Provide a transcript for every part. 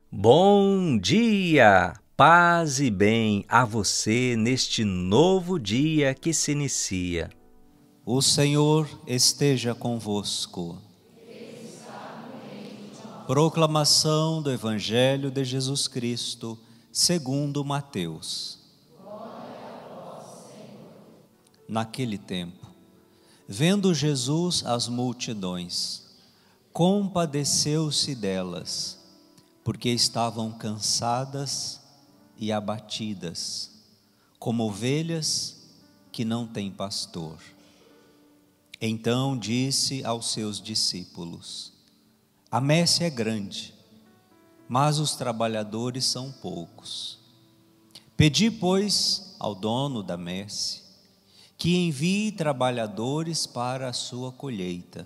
Bom dia, paz e bem a você neste novo dia que se inicia. O Senhor esteja convosco. Proclamação do Evangelho de Jesus Cristo, segundo Mateus. Naquele tempo, vendo Jesus as multidões, compadeceu-se delas, porque estavam cansadas e abatidas, como ovelhas que não têm pastor. Então disse aos seus discípulos: a messe é grande, mas os trabalhadores são poucos. Pedi, pois, ao dono da messe que envie trabalhadores para a sua colheita.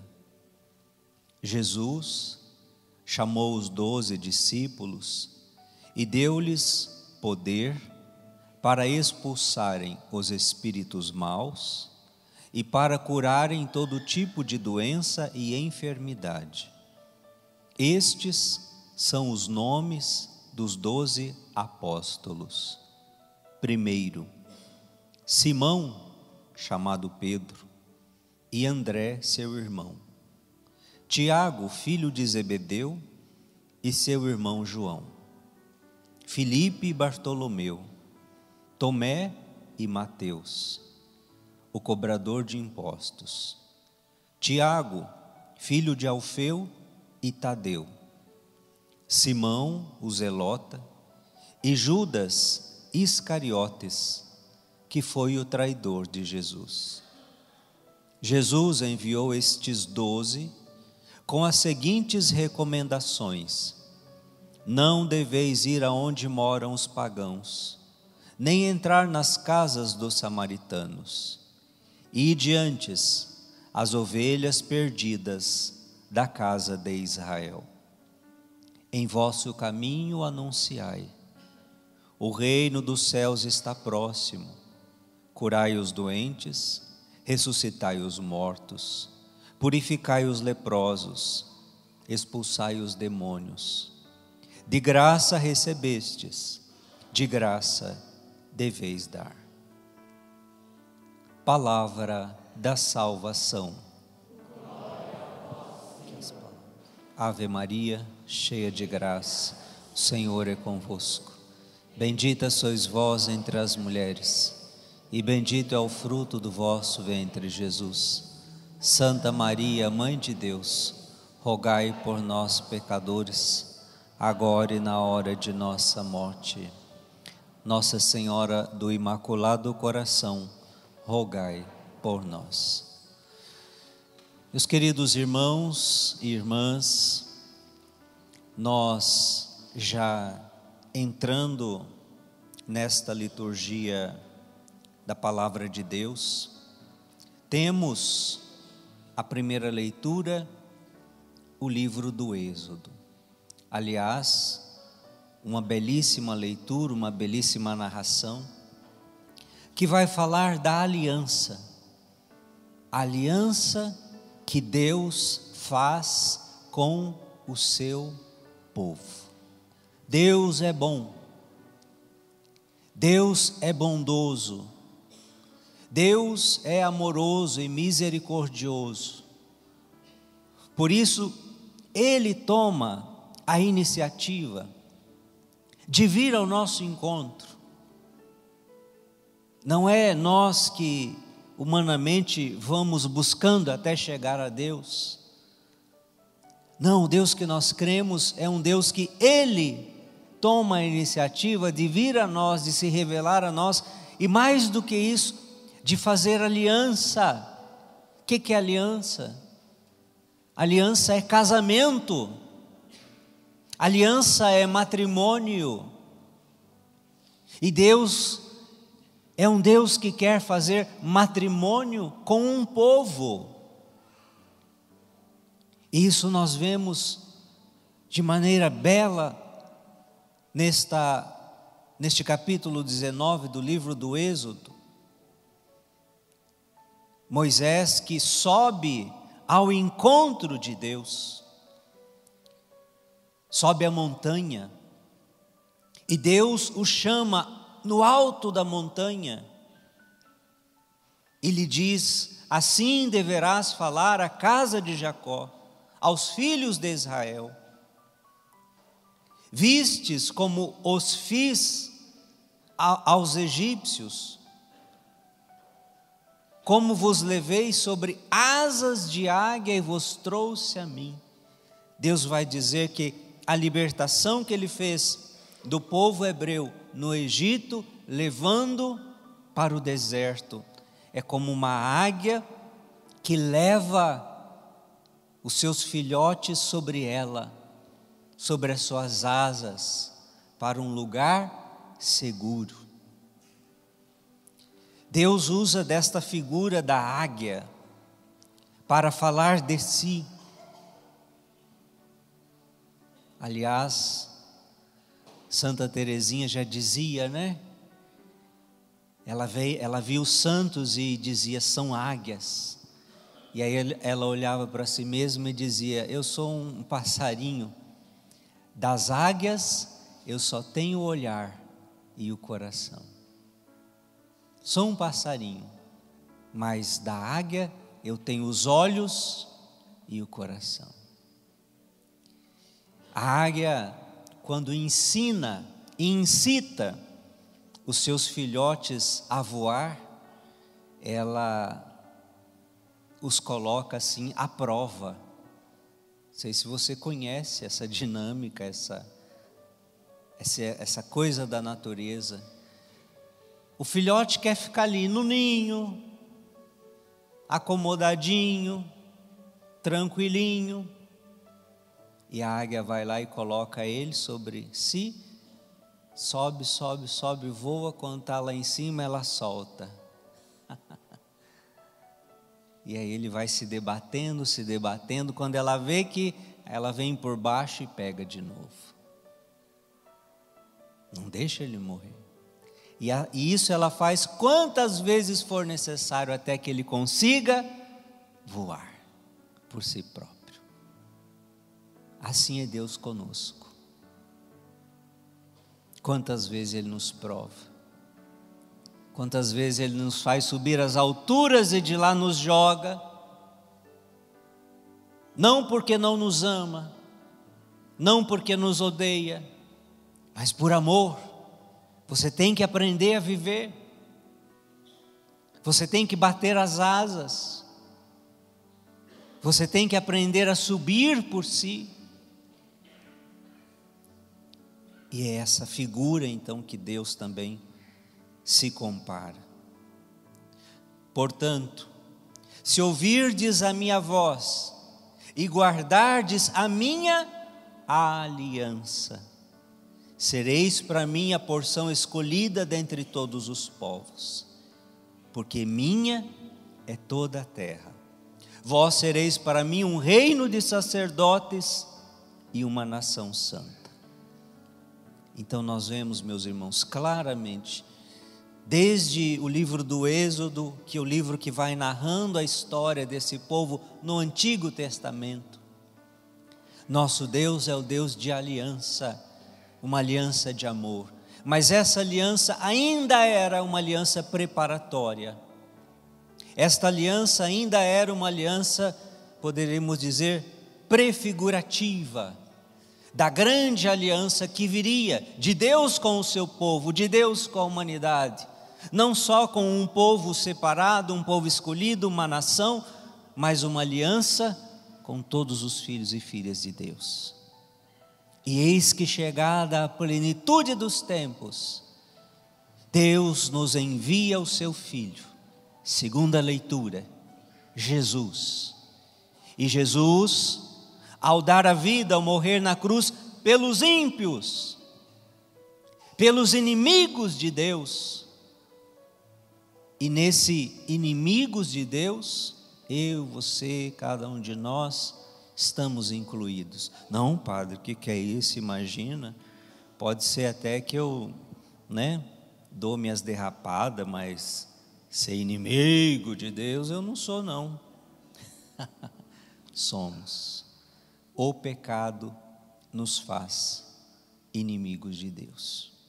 Jesus chamou os 12 discípulos e deu-lhes poder para expulsarem os espíritos maus e para curarem todo tipo de doença e enfermidade. Estes são os nomes dos 12 apóstolos. Primeiro, Simão, chamado Pedro, e André, seu irmão. Tiago, filho de Zebedeu, e seu irmão João. Filipe e Bartolomeu. Tomé e Mateus, o cobrador de impostos. Tiago, filho de Alfeu, e Tadeu. Simão, o zelota, e Judas Iscariotes, que foi o traidor de Jesus. Jesus enviou estes 12 com as seguintes recomendações: não deveis ir aonde moram os pagãos, nem entrar nas casas dos samaritanos. Ide antes as ovelhas perdidas da casa de Israel. Em vosso caminho anunciai: o reino dos céus está próximo. Curai os doentes, ressuscitai os mortos, purificai os leprosos, expulsai os demônios. De graça recebestes, de graça deveis dar. Palavra da salvação. Ave Maria, cheia de graça, o Senhor é convosco. Bendita sois vós entre as mulheres, e bendito é o fruto do vosso ventre, Jesus. Santa Maria, Mãe de Deus, rogai por nós, pecadores, agora e na hora de nossa morte. Nossa Senhora do Imaculado Coração, rogai por nós. Meus queridos irmãos e irmãs, nós já entrando nesta liturgia da Palavra de Deus, temos a primeira leitura, o livro do Êxodo. Aliás, uma belíssima leitura, uma belíssima narração, que vai falar da aliança. A aliança que Deus faz com o seu povo. Deus é bom, Deus é bondoso, Deus é amoroso e misericordioso. Por isso, Ele toma a iniciativa de vir ao nosso encontro. Não é nós que humanamente vamos buscando até chegar a Deus. Não, o Deus que nós cremos é um Deus que Ele toma a iniciativa de vir a nós, de se revelar a nós, e mais do que isso, de fazer aliança. O que é aliança? Aliança é casamento, aliança é matrimônio, e Deus é um Deus que quer fazer matrimônio com um povo. E isso nós vemos de maneira bela neste capítulo 19 do livro do Êxodo. Moisés que sobe ao encontro de Deus, sobe a montanha, E Deus o chama no alto da montanha e lhe diz: assim deverás falar à casa de Jacó, aos filhos de Israel. Vistes como os fiz aos egípcios, como vos levei sobre asas de águia e vos trouxe a mim. Deus vai dizer que a libertação que Ele fez do povo hebreu no Egito, levando para o deserto, é como uma águia que leva os seus filhotes sobre ela, sobre as suas asas, para um lugar seguro. Deus usa desta figura da águia para falar de si. Aliás, Santa Teresinha já dizia, né? Ela viu os santos e dizia: são águias. E aí ela olhava para si mesma e dizia: eu sou um passarinho. Das águias eu só tenho o olhar e o coração. Sou um passarinho, mas da águia eu tenho os olhos e o coração. A águia, quando ensina e incita os seus filhotes a voar, ela os coloca assim à prova. Não sei se você conhece essa dinâmica, essa coisa da natureza. O filhote quer ficar ali no ninho, acomodadinho, tranquilinho, e a águia vai lá e coloca ele sobre si, sobe, sobe, sobe, voa, quando está lá em cima ela solta. E aí ele vai se debatendo, quando ela vê que ela vem por baixo e pega de novo. Não deixa ele morrer. E isso ela faz quantas vezes for necessário até que ele consiga voar por si próprio. Assim é Deus conosco. Quantas vezes Ele nos prova, quantas vezes Ele nos faz subir às alturas e de lá nos joga, não porque não nos ama, não porque nos odeia, mas por amor. Você tem que aprender a viver, você tem que bater as asas, você tem que aprender a subir por si. E é essa figura então que Deus também se compara. Portanto, se ouvirdes a minha voz e guardardes a minha aliança, sereis para mim a porção escolhida dentre todos os povos, porque minha é toda a terra. Vós sereis para mim um reino de sacerdotes e uma nação santa. Então nós vemos, meus irmãos, claramente, desde o livro do Êxodo, que é o livro que vai narrando a história desse povo no Antigo Testamento, nosso Deus é o Deus de aliança, uma aliança de amor, mas essa aliança ainda era uma aliança preparatória. Esta aliança ainda era uma aliança, poderíamos dizer, prefigurativa, da grande aliança que viria de Deus com o seu povo, de Deus com a humanidade, não só com um povo separado, um povo escolhido, uma nação, mas uma aliança com todos os filhos e filhas de Deus. E eis que chegada a plenitude dos tempos, Deus nos envia o seu Filho, segunda leitura, Jesus. E Jesus, ao dar a vida, ao morrer na cruz, pelos ímpios, pelos inimigos de Deus, e nesse inimigos de Deus, eu, você, cada um de nós, estamos incluídos. Não, padre, o que é isso? Imagina, pode ser até que eu, dou minhas derrapadas, mas ser inimigo de Deus eu não sou, não. Somos. O pecado nos faz inimigos de Deus.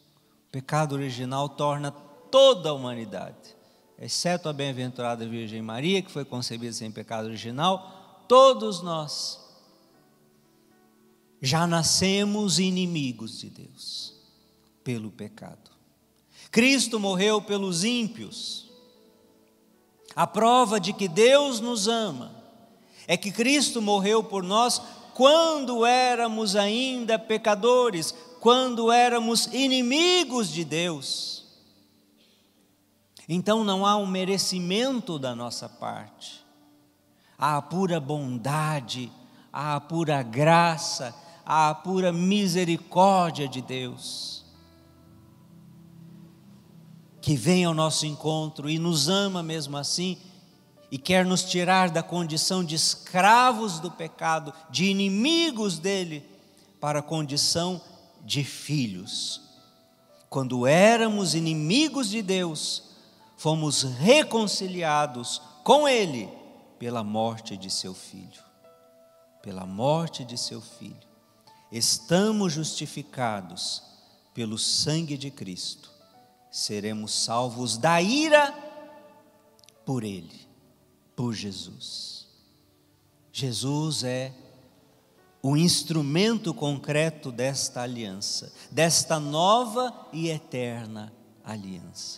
pecado original torna toda a humanidade, exceto a bem-aventurada Virgem Maria, que foi concebida sem pecado original, todos nós já nascemos inimigos de Deus pelo pecado. Cristo morreu pelos ímpios. A prova de que Deus nos ama é que Cristo morreu por nós quando éramos ainda pecadores, quando éramos inimigos de Deus. Então não há um merecimento da nossa parte, há a pura bondade, há a pura graça, há a pura misericórdia de Deus, que vem ao nosso encontro e nos ama mesmo assim, e quer nos tirar da condição de escravos do pecado, de inimigos dele, para a condição de filhos. Quando éramos inimigos de Deus, fomos reconciliados com ele pela morte de seu filho. Pela morte de seu filho. Estamos justificados pelo sangue de Cristo. Seremos salvos da ira por ele, por Jesus. Jesus é o instrumento concreto desta aliança, desta nova e eterna aliança.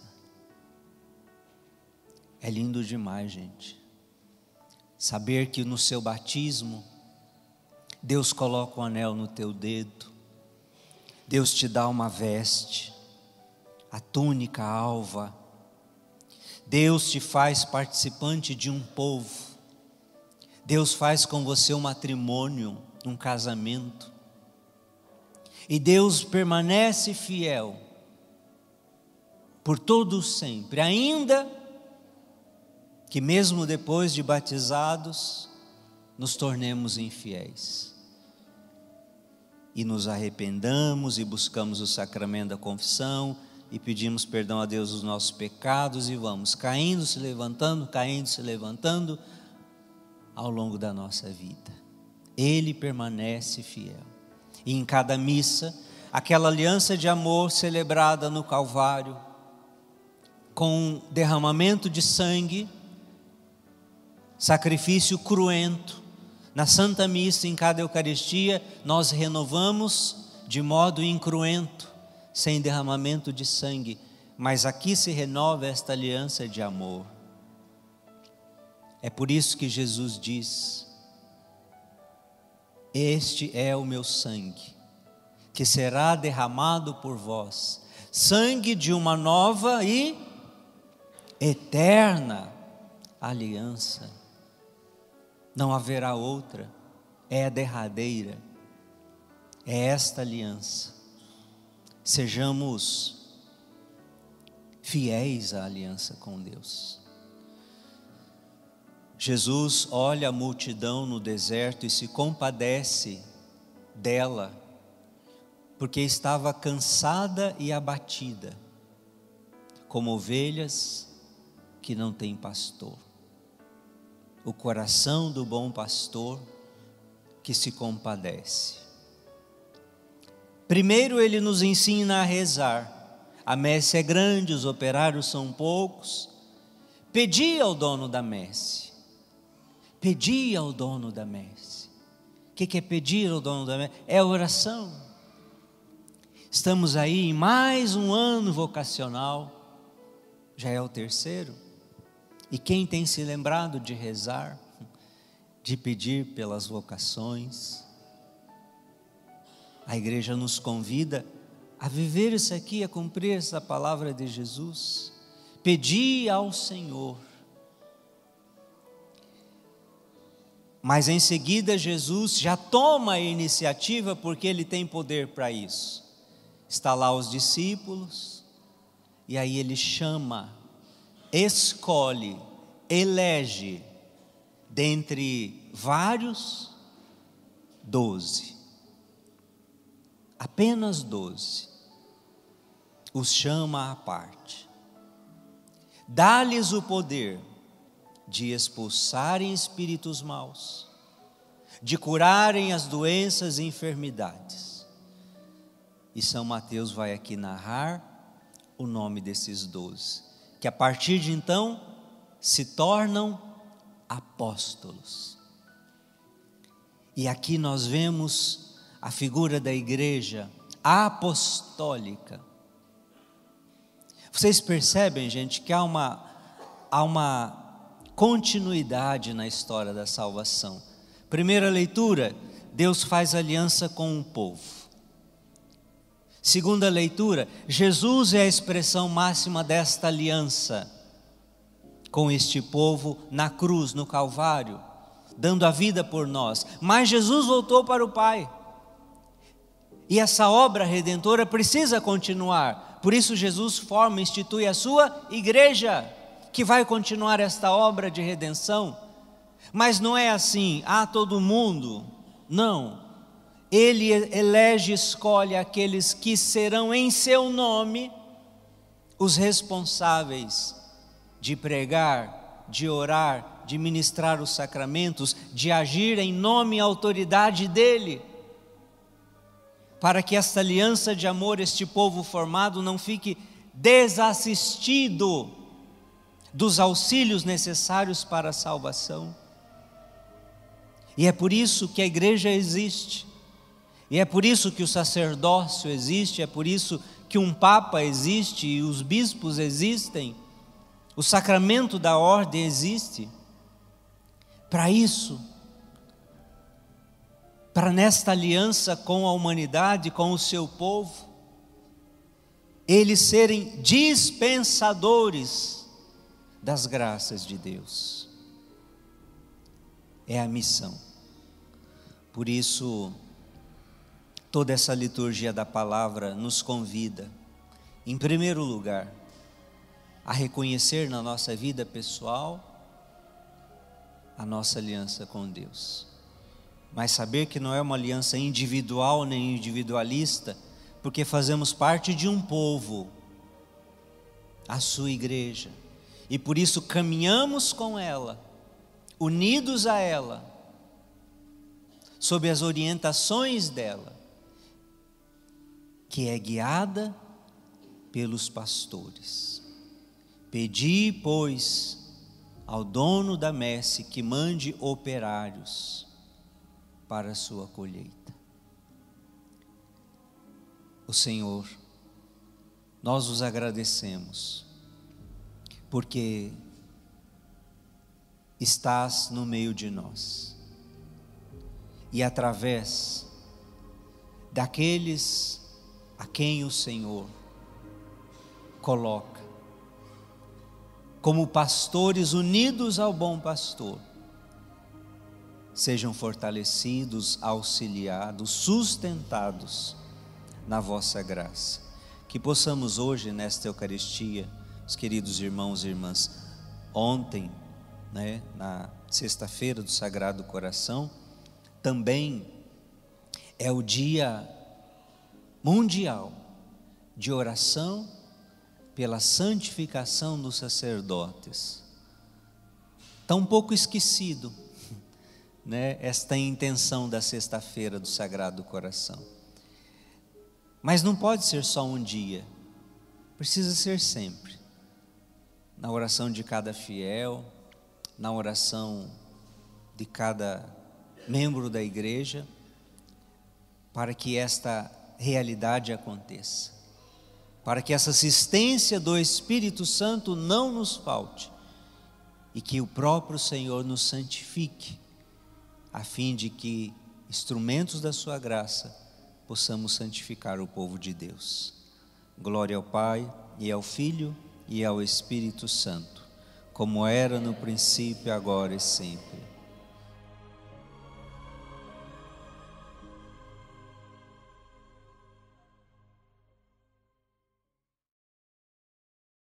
É lindo demais, gente, saber que no seu batismo Deus coloca um anel no teu dedo, Deus te dá uma veste, a túnica alva, Deus te faz participante de um povo, Deus faz com você um matrimônio, um casamento, e Deus permanece fiel por todo sempre, ainda que mesmo depois de batizados, nos tornemos infiéis. E nos arrependamos e buscamos o sacramento da confissão e pedimos perdão a Deus dos nossos pecados e vamos caindo, se levantando ao longo da nossa vida. Ele permanece fiel. E em cada missa, aquela aliança de amor celebrada no Calvário, com derramamento de sangue, sacrifício cruento, na Santa Missa, em cada Eucaristia, nós renovamos de modo incruento, sem derramamento de sangue, mas aqui se renova esta aliança de amor. É por isso que Jesus diz: este é o meu sangue, que será derramado por vós, sangue de uma nova e eterna aliança. Não haverá outra, é a derradeira, é esta aliança. Sejamos fiéis à aliança com Deus. Jesus olha a multidão no deserto e se compadece dela, porque estava cansada e abatida, como ovelhas que não têm pastor. O coração do bom pastor que se compadece. Primeiro ele nos ensina a rezar. A messe é grande, os operários são poucos. Pedi ao dono da messe. Pedi ao dono da messe. O que é pedir ao dono da messe? É oração. Estamos aí em mais um ano vocacional. Já é o terceiro. E quem tem se lembrado de rezar, de pedir pelas vocações? A igreja nos convida a viver isso aqui, a cumprir essa palavra de Jesus. Pedi ao Senhor. Mas em seguida Jesus já toma a iniciativa, porque Ele tem poder para isso. Está lá os discípulos, e aí Ele chama, escolhe, elege, dentre vários, 12, apenas 12, os chama à parte, dá-lhes o poder de expulsarem espíritos maus, de curarem as doenças e enfermidades. E São Mateus vai aqui narrar o nome desses 12, que a partir de então se tornam apóstolos. E aqui nós vemos a figura da igreja apostólica. Vocês percebem, gente, que há uma continuidade na história da salvação. Primeira leitura, Deus faz aliança com o povo. Segunda leitura, Jesus é a expressão máxima desta aliança com este povo na cruz, no Calvário, dando a vida por nós. Mas Jesus voltou para o Pai. E essa obra redentora precisa continuar. Por isso Jesus institui a sua igreja, que vai continuar esta obra de redenção. Mas não é assim, todo mundo. Não. Ele elege e escolhe aqueles que serão em seu nome os responsáveis de pregar, de orar, de ministrar os sacramentos, de agir em nome e autoridade dele, para que esta aliança de amor, este povo formado, não fique desassistido dos auxílios necessários para a salvação. E é por isso que a igreja existe, e é por isso que o sacerdócio existe, é por isso que um papa existe e os bispos existem, o sacramento da ordem existe. Para isso, para nesta aliança com a humanidade, com o seu povo, eles serem dispensadores das graças de Deus. É a missão. Por isso, toda essa liturgia da palavra nos convida, em primeiro lugar, a reconhecer na nossa vida pessoal a nossa aliança com Deus. Mas saber que não é uma aliança individual nem individualista, porque fazemos parte de um povo, a sua igreja, e por isso caminhamos com ela, unidos a ela, sob as orientações dela, que é guiada pelos pastores. Pedi, pois, ao dono da messe que mande operários para a sua colheita. O Senhor, nós os agradecemos, porque estás no meio de nós, e através daqueles a quem o Senhor coloca como pastores unidos ao bom pastor, sejam fortalecidos, auxiliados, sustentados na vossa graça. Que possamos hoje nesta Eucaristia, os queridos irmãos e irmãs, ontem, na sexta-feira do Sagrado Coração, também é o dia mundial de oração pela santificação dos sacerdotes. Está um pouco esquecido, esta intenção da sexta-feira do Sagrado Coração. Mas não pode ser só um dia, precisa ser sempre. Na oração de cada fiel, na oração de cada membro da igreja, para que esta realidade aconteça, para que essa assistência do Espírito Santo não nos falte, e que o próprio Senhor nos santifique, a fim de que, instrumentos da sua graça, possamos santificar o povo de Deus. Glória ao Pai, e ao Filho, e ao Espírito Santo, como era no princípio, agora e sempre.